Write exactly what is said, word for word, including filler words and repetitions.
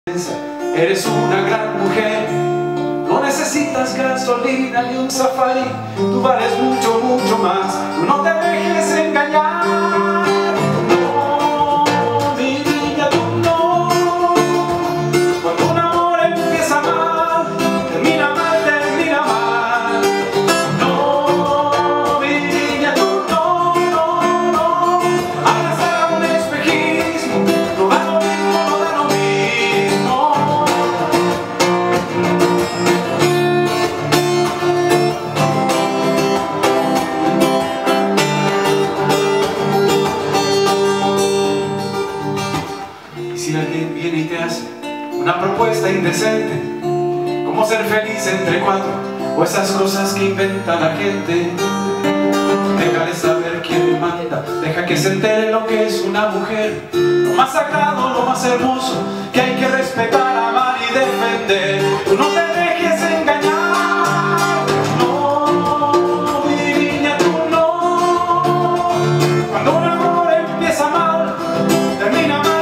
Eres una gran mujer, no necesitas gasolina ni un safari. Tú vales mucho, mucho más. Tú no te dejes engañar. No, mi niña, tú no. Cuando un amor empieza mal, termina mal, termina mal. No, mi niña, tú no, no, no. Abrazar a un espejismo no da lo mismo, no da lo mismo. Si alguien viene y te hace una propuesta indecente, como ser feliz entre cuatro, o esas cosas que inventa la gente, déjale saber quién manda, deja que se entere lo que es una mujer, lo más sagrado, lo más hermoso, que hay que respetar, amar y defender. Tú no te dejes engañar, no, mi niña, tú no. Cuando un amor empieza mal, termina mal.